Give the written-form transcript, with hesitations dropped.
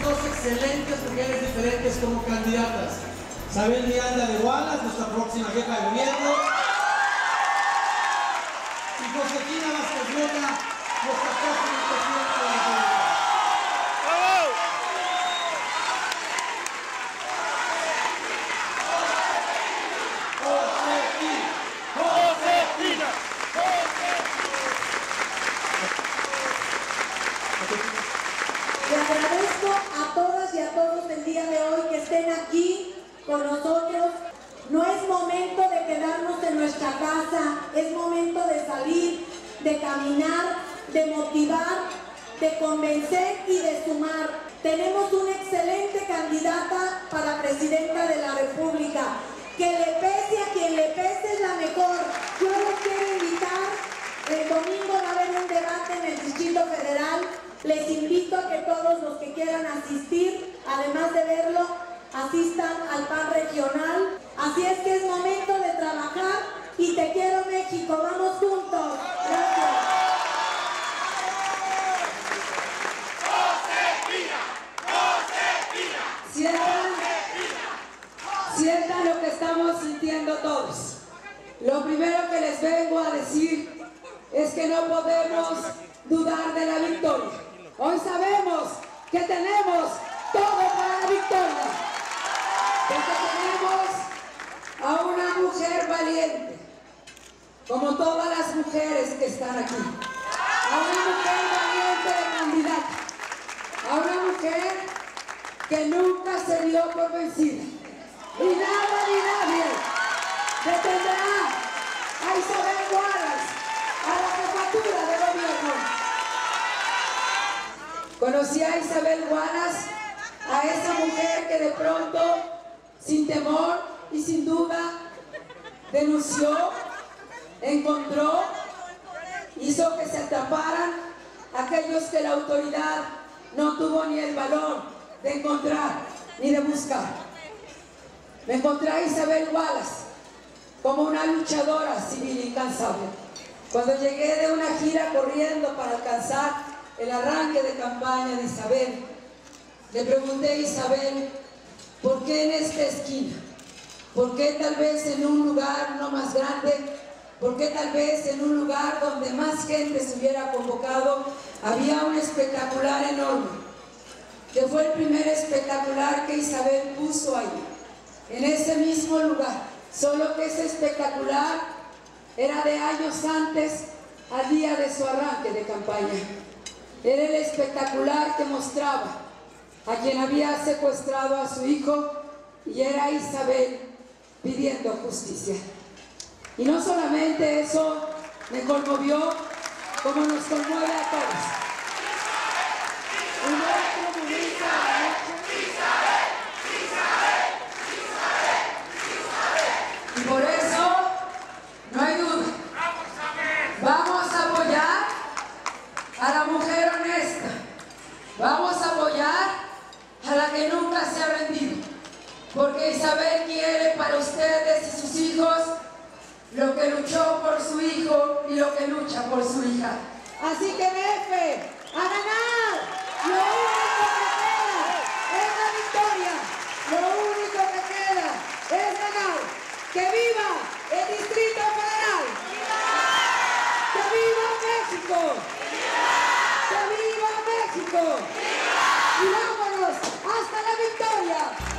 dos excelentes mujeres diferentes como candidatas. Isabel Miranda de Wallace, nuestra próxima jefa de gobierno. Y Josefina Vázquez Mota, nuestra próxima presidenta de la República. Le agradezco a todas y a todos el día de hoy que estén aquí con nosotros. No es momento de quedarnos en nuestra casa, es momento de salir, de caminar, de motivar, de convencer y de sumar. Tenemos una excelente candidata para presidenta de la República. Que le pese a quien le pese, es la mejor. Yo los quiero invitar. El domingo va a haber un debate en el Distrito Federal. Les invito a que todos los que quieran asistir, además de verlo, asistan al PAN regional. Así es que es momento de trabajar y te quiero, México. Vamos juntos. Gracias. Sientan lo que estamos sintiendo todos. Lo primero que les vengo a decir es que no podemos dudar de la victoria. Hoy sabemos que tenemos todo para la victoria, porque tenemos a una mujer valiente, como todas las mujeres que están aquí, a una mujer valiente de candidata, a una mujer que nunca se dio por vencida. Ni nada ni nadie detendrá a Isabel Wallace a la jefatura de gobierno. Conocí a Isabel Wallace, a esa mujer que de pronto, sin temor y sin duda, denunció, encontró, hizo que se atraparan aquellos que la autoridad no tuvo ni el valor de encontrar ni de buscar. Me encontré a Isabel Wallace como una luchadora civil incansable. Cuando llegué de una gira corriendo para alcanzar el arranque de campaña de Isabel, le pregunté a Isabel, ¿por qué en esta esquina? ¿Por qué tal vez en un lugar no más grande? ¿Por qué tal vez en un lugar donde más gente se hubiera convocado había un espectacular enorme? Que fue el primer espectacular que Isabel puso ahí, en ese mismo lugar, solo que ese espectacular era de años antes al día de su arranque de campaña. Era el espectacular que mostraba a quien había secuestrado a su hijo y era Isabel pidiendo justicia. Y no solamente eso me conmovió, como nos conmueve a todos. Un otro momento y por eso no hay duda. Vamos a apoyar a la mujer honesta. Vamos a apoyar a la que nunca se ha rendido. Porque Isabel quiere para ustedes y sus hijos lo que luchó por su hijo y lo que lucha por su hija. Así que DF, a ganar. Lo único que queda es la victoria. Lo único que queda es ganar. ¡Que viva el Distrito Federal! ¡Que viva México! ¡Que viva México! ¡Y vámonos hasta la victoria!